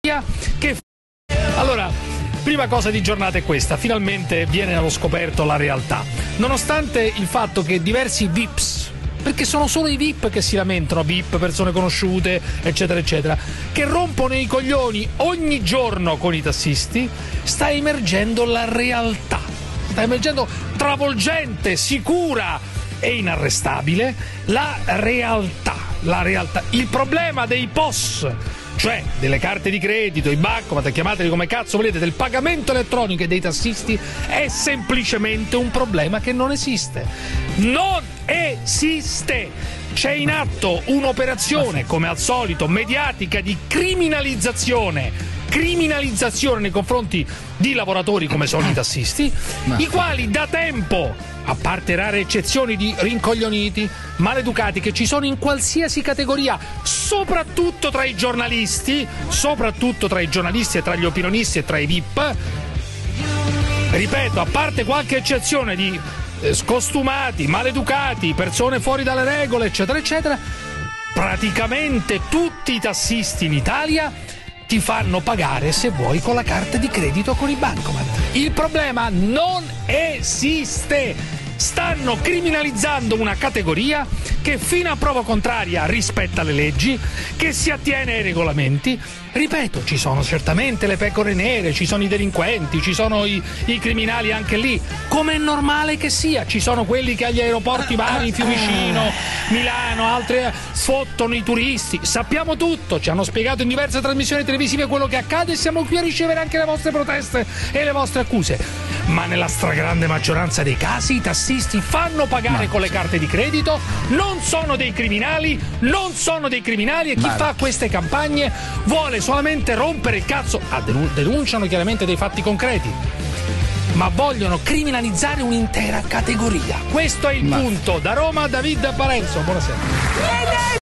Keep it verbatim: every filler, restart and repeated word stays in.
che allora, prima cosa di giornata è questa: finalmente viene allo scoperto la realtà, nonostante il fatto che diversi V I Ps, perché sono solo i V I P che si lamentano, V I P, persone conosciute, eccetera eccetera, che rompono i coglioni ogni giorno con i tassisti, sta emergendo la realtà, sta emergendo travolgente, sicura e inarrestabile la realtà, la realtà. Il problema dei P O S, cioè delle carte di credito, i bancomat, chiamateli come cazzo volete, del pagamento elettronico e dei tassisti, è semplicemente un problema che non esiste. Non esiste! C'è in atto un'operazione, come al solito, mediatica di criminalizzazione criminalizzazione nei confronti di lavoratori come sono i tassisti, i quali da tempo, a parte rare eccezioni di rincoglioniti, maleducati che ci sono in qualsiasi categoria, soprattutto tra i giornalisti, soprattutto tra i giornalisti e tra gli opinionisti e tra i V I P, ripeto, a parte qualche eccezione di eh, scostumati, maleducati, persone fuori dalle regole, eccetera eccetera, praticamente tutti i tassisti in Italia ti fanno pagare, se vuoi, con la carta di credito o con i bancomat. Il problema non esiste. Stanno criminalizzando una categoria che fino a prova contraria rispetta le leggi, che si attiene ai regolamenti. Ripeto, ci sono certamente le pecore nere, ci sono i delinquenti, ci sono i, i criminali anche lì, come è normale che sia. Ci sono quelli che agli aeroporti vanno in Fiumicino, Milano, altre sfottono i turisti. Sappiamo tutto, ci hanno spiegato in diverse trasmissioni televisive quello che accade e siamo qui a ricevere anche le vostre proteste e le vostre accuse. Ma nella stragrande maggioranza dei casi i tassisti fanno pagare Ma... con le carte di credito, non sono dei criminali, non sono dei criminali e chi Ma... fa queste campagne vuole solamente rompere il cazzo. Ah, denunciano chiaramente dei fatti concreti, ma vogliono criminalizzare un'intera categoria. Questo è il Ma... punto. Da Roma, David Parenzo, buonasera.